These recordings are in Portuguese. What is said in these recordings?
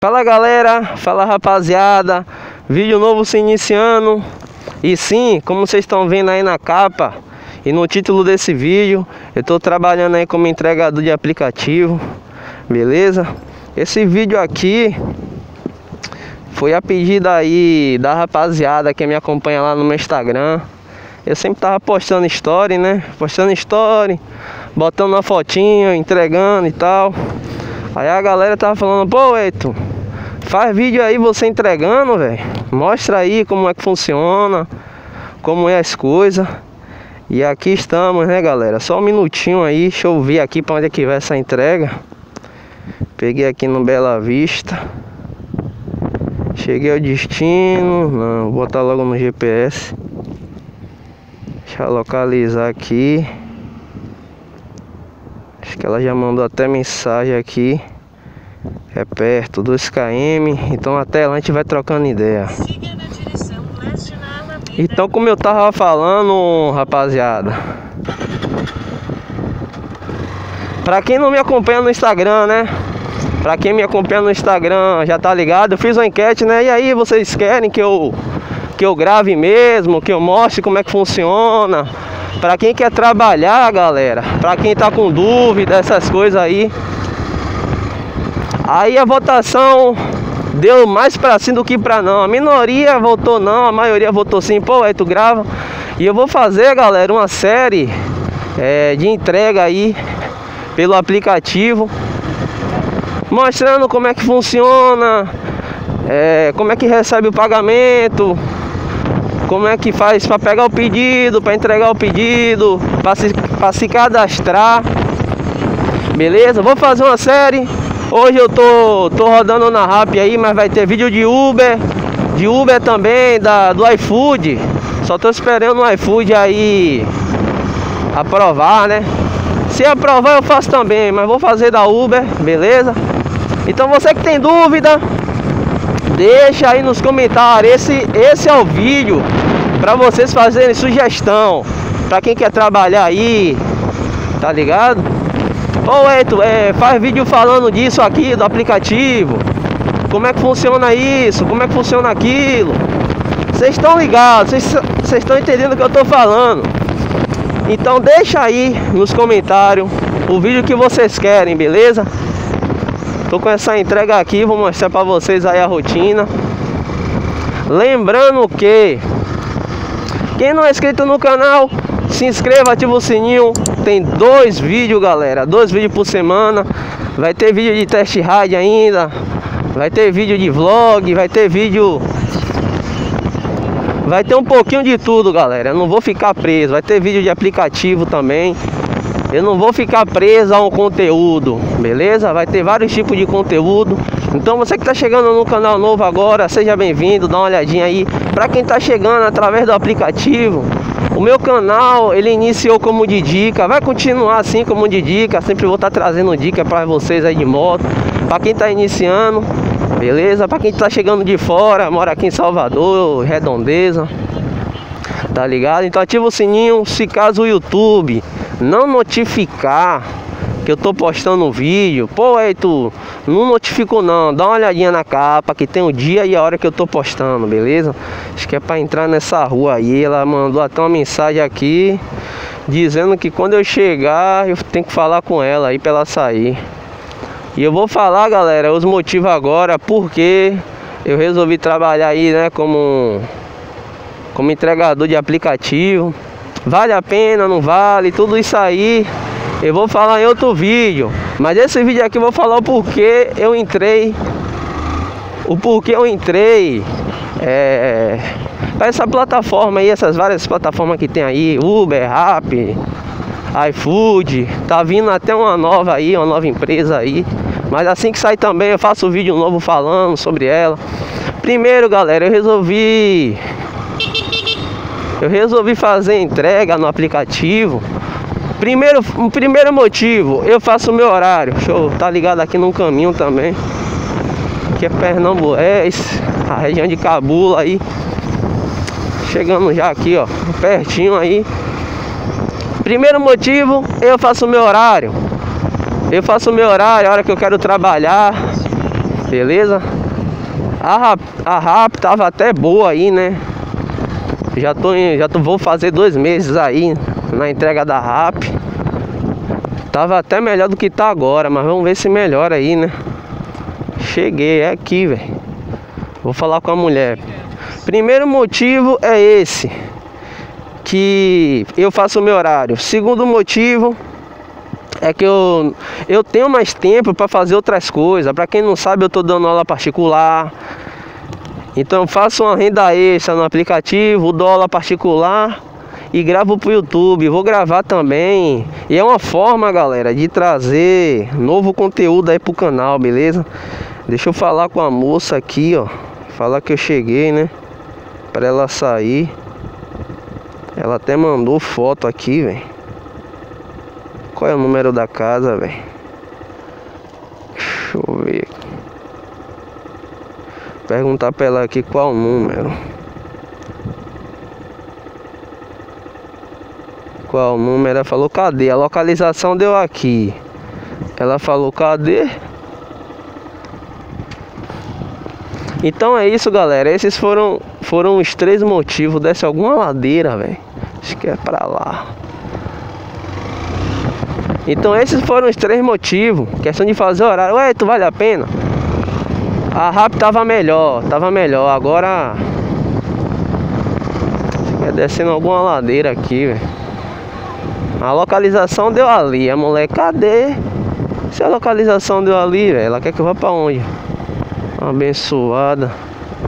Fala galera, fala rapaziada, vídeo novo se iniciando. E sim, como vocês estão vendo aí na capa e no título desse vídeo, eu tô trabalhando aí como entregador de aplicativo, beleza? Esse vídeo aqui foi a pedida aí da rapaziada que me acompanha lá no meu Instagram. Eu sempre tava postando story, né? Postando story, botando uma fotinha, entregando e tal. Aí a galera tava falando, pô, Eto, faz vídeo aí você entregando, velho. Mostra aí como é que funciona, como é as coisas. E aqui estamos, né, galera? Só um minutinho aí, deixa eu ver aqui pra onde é que vai essa entrega. Peguei aqui no Bela Vista. Cheguei ao destino. Não, vou botar logo no GPS. Deixa eu localizar aqui. Acho que ela já mandou até mensagem aqui. É perto, 2 km. Então até lá a gente vai trocando ideia. Então, como eu tava falando, rapaziada, pra quem não me acompanha no Instagram, né? Pra quem me acompanha no Instagram já tá ligado. Eu fiz uma enquete, né? E aí, vocês querem que eu grave mesmo, que eu mostre como é que funciona? Pra quem quer trabalhar, galera, pra quem tá com dúvida, essas coisas aí. Aí a votação deu mais pra sim do que pra não. A minoria votou não, a maioria votou sim. Pô, aí tu grava. E eu vou fazer, galera, uma série de entrega aí pelo aplicativo, mostrando como é que funciona, como é que recebe o pagamento, como é que faz para pegar o pedido, para entregar o pedido, para se cadastrar. Beleza? Vou fazer uma série. Hoje eu tô rodando na Rappi aí, mas vai ter vídeo de Uber também, do iFood. Só tô esperando o iFood aí aprovar, né? Se aprovar eu faço também, mas vou fazer da Uber, beleza? Então você que tem dúvida, deixa aí nos comentários. Esse é o vídeo para vocês fazerem sugestão, para quem quer trabalhar aí, tá ligado? Ô Eto, faz vídeo falando disso aqui, do aplicativo, como é que funciona isso, como é que funciona aquilo. Vocês estão ligados, vocês estão entendendo o que eu tô falando. Então deixa aí nos comentários o vídeo que vocês querem, beleza? Tô com essa entrega aqui, vou mostrar pra vocês aí a rotina. Lembrando que quem não é inscrito no canal, se inscreva, ativa o sininho. Tem 2 vídeos, galera, 2 vídeos por semana. Vai ter vídeo de test ride ainda, vai ter vídeo de vlog, vai ter vídeo, vai ter um pouquinho de tudo, galera. Eu não vou ficar preso, vai ter vídeo de aplicativo também. Eu não vou ficar preso a um conteúdo, beleza? Vai ter vários tipos de conteúdo. Então você que tá chegando no canal novo agora, seja bem-vindo, dá uma olhadinha aí. Pra quem tá chegando através do aplicativo, o meu canal, ele iniciou como de dica, vai continuar assim como de dica. Sempre vou estar trazendo dica pra vocês aí de moto. Pra quem tá iniciando, beleza? Pra quem tá chegando de fora, mora aqui em Salvador, Redondeza, tá ligado? Então ativa o sininho, se caso o YouTube não notificar que eu tô postando um vídeo, pô, aí tu não notificou não, dá uma olhadinha na capa que tem o dia e a hora que eu tô postando, beleza? Acho que é pra entrar nessa rua aí. Ela mandou até uma mensagem aqui dizendo que quando eu chegar eu tenho que falar com ela aí pra ela sair. E eu vou falar, galera, os motivos agora porque eu resolvi trabalhar aí, né, como entregador de aplicativo. Vale a pena, não vale, tudo isso aí eu vou falar em outro vídeo. Mas esse vídeo aqui eu vou falar o porquê eu entrei. Para essa plataforma aí, essas várias plataformas que tem aí, Uber, Rappi, iFood. Tá vindo até uma nova aí, uma nova empresa aí. Mas assim que sair também eu faço um vídeo novo falando sobre ela. Primeiro, galera, eu resolvi fazer entrega no aplicativo. Primeiro motivo, eu faço o meu horário. Show, tá ligado aqui no caminho também. Que é Pernambuco, a região de Cabula aí. Chegando já aqui, ó, pertinho aí. Primeiro motivo, eu faço o meu horário. Eu faço o meu horário, a hora que eu quero trabalhar. Beleza? A RAP tava até boa aí, né? Vou fazer 2 meses aí na entrega da RAP. Tava até melhor do que tá agora, mas vamos ver se melhora aí, né? Cheguei, é aqui, velho. Vou falar com a mulher. Primeiro motivo é esse, que eu faço o meu horário. Segundo motivo é que eu tenho mais tempo para fazer outras coisas. Para quem não sabe, eu tô dando aula particular. Então eu faço uma renda extra no aplicativo, dou aula particular e gravo pro YouTube. Vou gravar também. E é uma forma, galera, de trazer novo conteúdo aí pro canal, beleza? Deixa eu falar com a moça aqui, ó. Falar que eu cheguei, né? Pra ela sair. Ela até mandou foto aqui, velho. Qual é o número da casa, velho? Deixa eu ver. Perguntar pra ela aqui qual o número. Qual o número? Ela falou, cadê? A localização deu aqui. Ela falou, cadê? Então é isso, galera. Esses foram os 3 motivos. Desce alguma ladeira, velho. Acho que é pra lá. Então esses foram os 3 motivos. Questão de fazer horário. Ué, tu vale a pena? A RAP tava melhor. Agora é descendo alguma ladeira aqui, velho. A localização deu ali. A mulher, cadê? Se a localização deu ali, velho, ela quer que eu vá pra onde? Abençoada.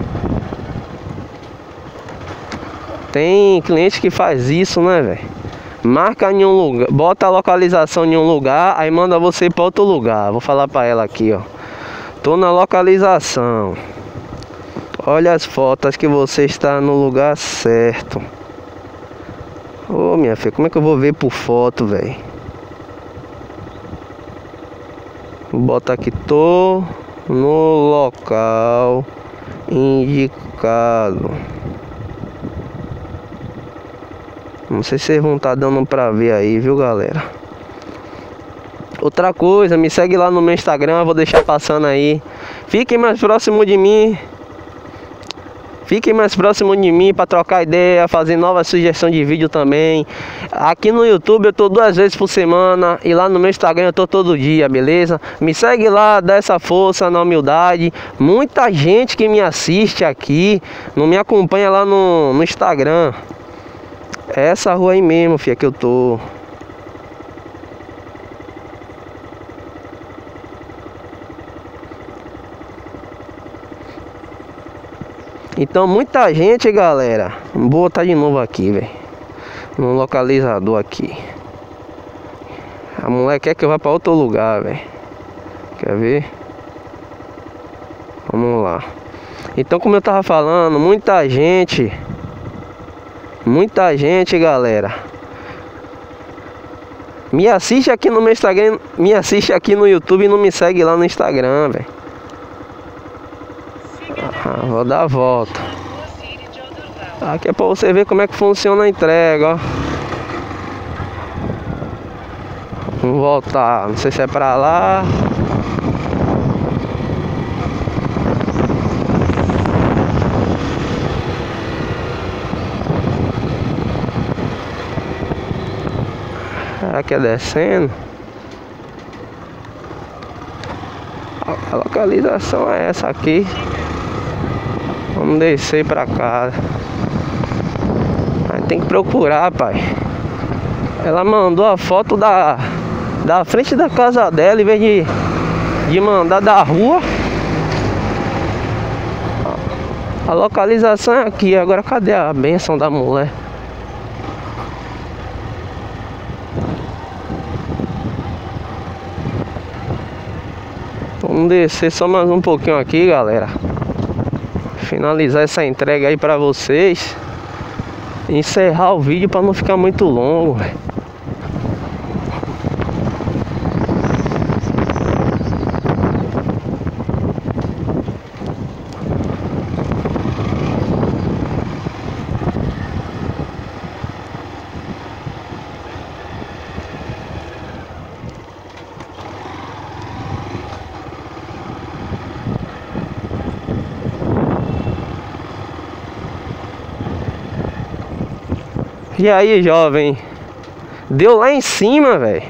Tem cliente que faz isso, né, velho? Marca em um lugar, bota a localização em um lugar, aí manda você para outro lugar. Vou falar pra ela aqui, ó. Tô na localização. Olha as fotos que você está no lugar certo. Ô, minha filha, como é que eu vou ver por foto, velho? Vou botar aqui, tô no local indicado. Não sei se vocês vão estar dando pra ver aí, viu, galera? Outra coisa, me segue lá no meu Instagram, vou deixar passando aí. Fiquem mais próximo de mim. Fiquem mais próximo de mim para trocar ideia, fazer nova sugestão de vídeo também. Aqui no YouTube eu tô 2 vezes por semana e lá no meu Instagram eu tô todo dia, beleza? Me segue lá, dá essa força na humildade. Muita gente que me assiste aqui não me acompanha lá no Instagram. É essa rua aí mesmo, filha, que eu tô. Então muita gente, galera. Vou botar de novo aqui, velho. No localizador aqui. A mulher quer que eu vá pra outro lugar, velho. Quer ver? Vamos lá. Então, como eu tava falando, muita gente, galera, me assiste aqui no meu Instagram, me assiste aqui no YouTube e não me segue lá no Instagram, velho. Vou dar a volta. Aqui é pra você ver como é que funciona a entrega, ó. Vamos voltar. Não sei se é pra lá. Aqui é descendo. A localização é essa aqui. Vamos descer pra cá. Aí tem que procurar, pai. Ela mandou a foto da frente da casa dela, em vez de mandar da rua. A localização é aqui. Agora cadê a bênção da mulher? Vamos descer só mais um pouquinho aqui, galera. Finalizar essa entrega aí pra vocês. Encerrar o vídeo pra não ficar muito longo, véio. E aí, jovem? Deu lá em cima, velho.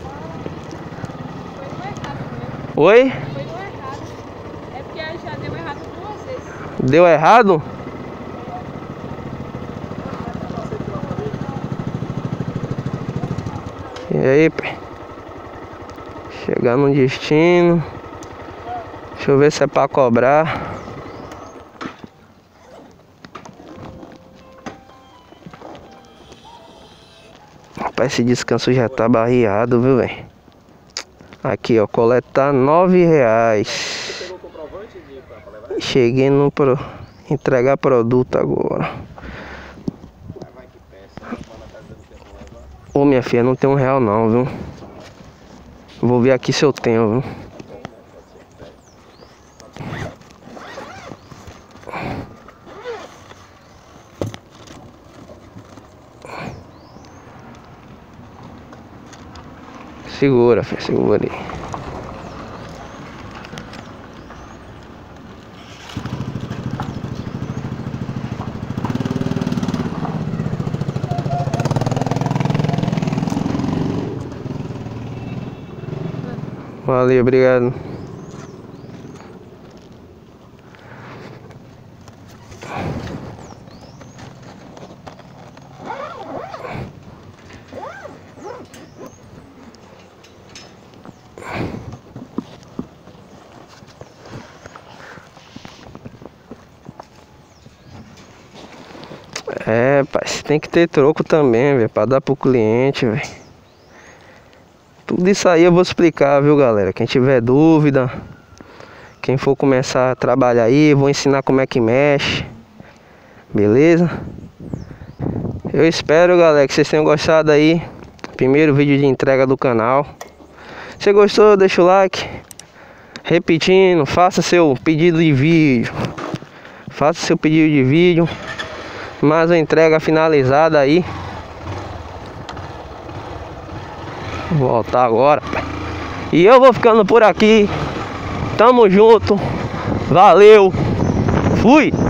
Oi? Foi no errado. É porque já deu errado 2 vezes. Deu errado? E aí, pai? Chegar no destino. Deixa eu ver se é pra cobrar. Rapaz, esse descanso já tá barreado, viu, velho? Aqui, ó, coletar R$9. Cheguei no entregar produto agora. Ô, minha filha, não tem R$1 não, viu? Vou ver aqui se eu tenho, viu? Segura, filho, segura aí. Valeu, obrigado. É, pai, tem que ter troco também, velho, pra dar pro cliente, velho. Tudo isso aí eu vou explicar, viu, galera? Quem tiver dúvida, quem for começar a trabalhar aí, eu vou ensinar como é que mexe. Beleza? Eu espero, galera, que vocês tenham gostado aí. Primeiro vídeo de entrega do canal. Se gostou, deixa o like. Repetindo, faça seu pedido de vídeo. Faça seu pedido de vídeo. Mais uma entrega finalizada aí. Vou voltar agora. E eu vou ficando por aqui. Tamo junto. Valeu. Fui.